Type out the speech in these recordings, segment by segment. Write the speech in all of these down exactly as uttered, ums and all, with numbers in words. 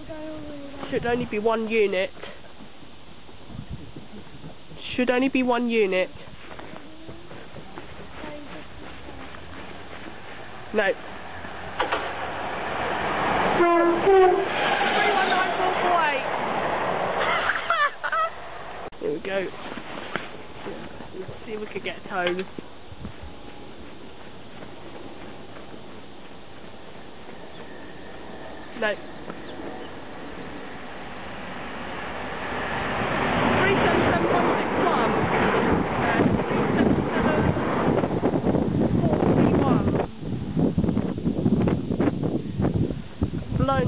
Should only be one unit. Should only be one unit. No. three one nine four four eight. Here we go. Let's see if we can get a tone. No. three seven seven one six one and three seven seven four three one. Blown.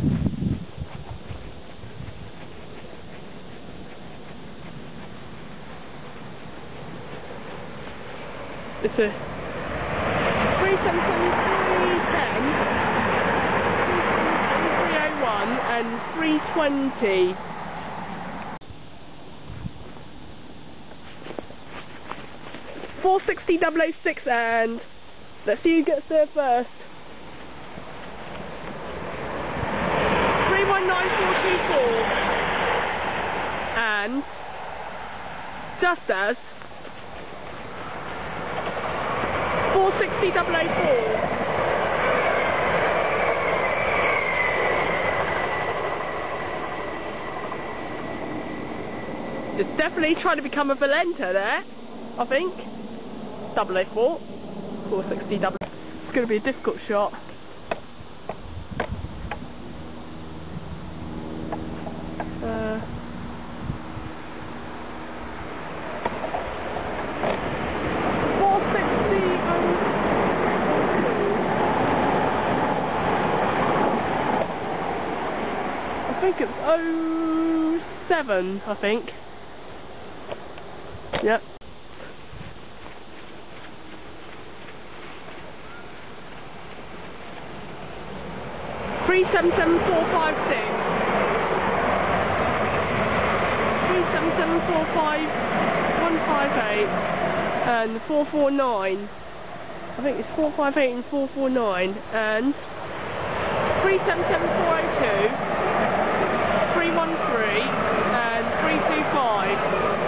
It's a three seven seven three ten, three oh one and three twenty. four sixty double oh six and let's see who gets there first. three one nine four two four and just as four sixty double oh four. It's definitely trying to become a Valenta there, I think. double oh four, four sixty double. It's going to be a difficult shot. Uh, four sixty. I think it's oh seven. I think. Yep. three seven seven four five six. three seven seven four five one five eight and four four nine. I think it's four five eight and four four nine and three seven seven four oh two, three one three and three two five.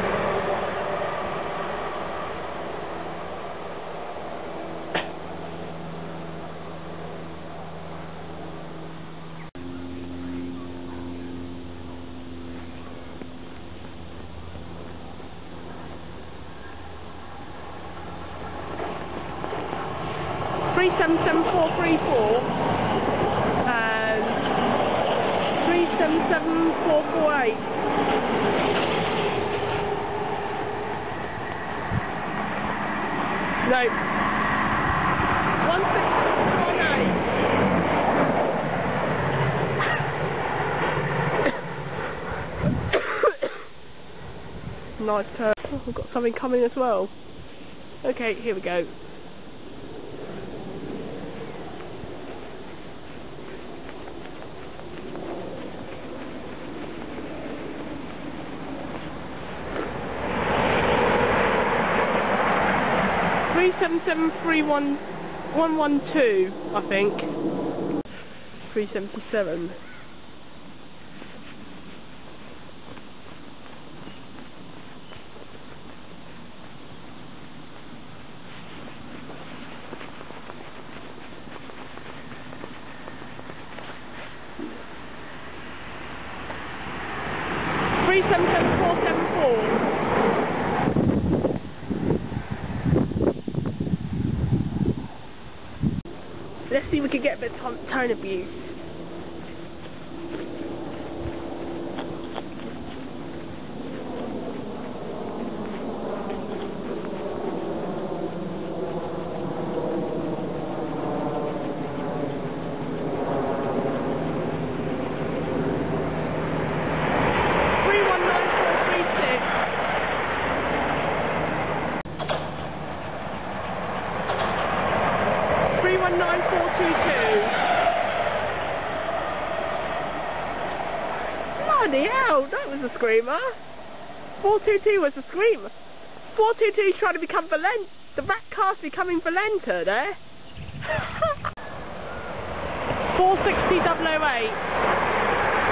three seven seven four three four and three seven seven four four eight. No. one six one eight. Nice turn. Oh, we've got something coming as well. Okay, here we go. three seven seven three one one one two, I think. three seventy-seven. three seven seven four seven four. Let's see if we can get a bit of tone abuse. three one nine four three six. three one nine four two two. Bloody hell, that was a screamer. four two two was a screamer. four two two is trying to become Valenta. The rat car's becoming Valenta there. four sixty double oh eight.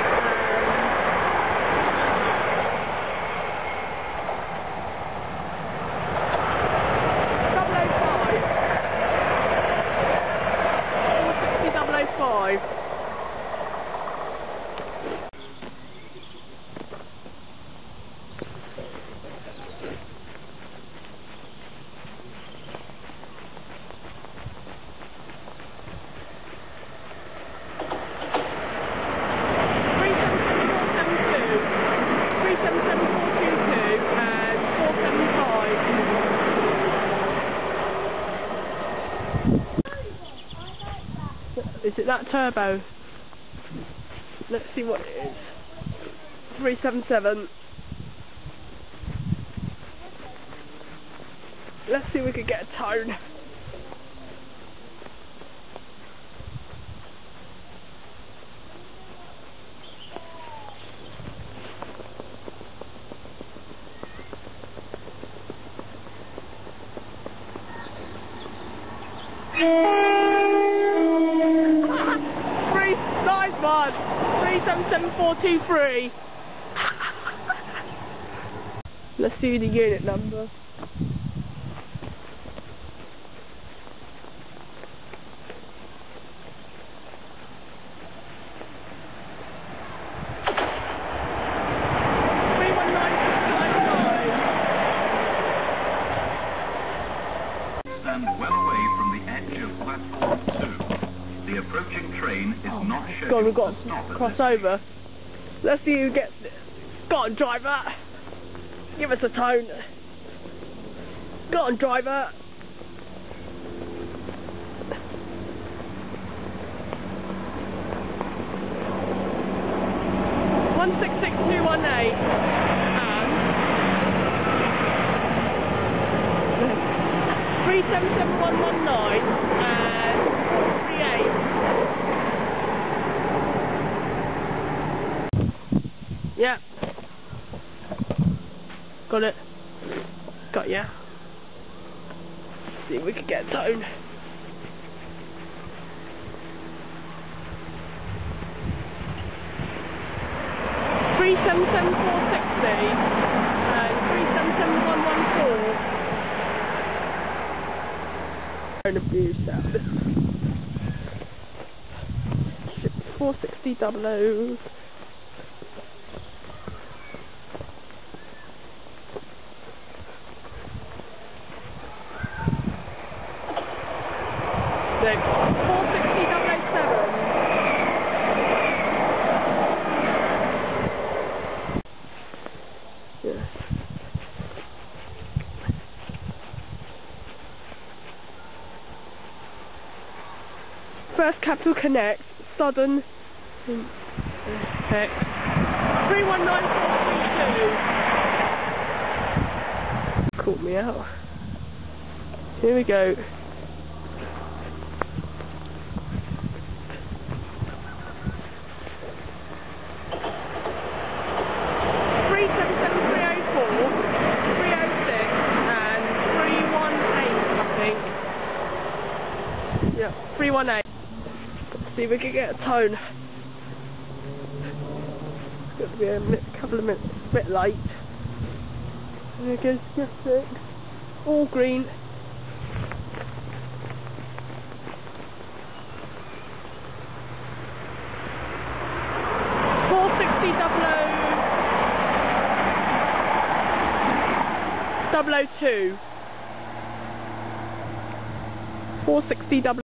that turbo. Let's see what it is. three seven seven. Let's see if we can get a tone. Three, nice one. Three seven seven four two three. Let's see the unit number. Three one nine six nine nine. Stand well away from the edge of platform two. The approaching train is Oh not God, scheduled we've got to stop to at cross this over. Let's see who gets it. Go on, driver. Give us a tone. Go on, driver. One six six two one eight and three seven seven one one nine and four three eight. Yeah. Got it. Got ya. See if we can get a tone. Three seven seven four sixty and three seven seven one one four. Tone abuse that. Four sixty double O. four sixty double oh seven. Yes. First Capital Connect, Southern Tech. three one nine four three two. Caught me out. Here we go. Yeah, three one eight. Let's see if we can get a tone. It's got to be a minute, couple of minutes, a bit late. There goes Gatwick. All green. four sixty double O double O two. four sixty double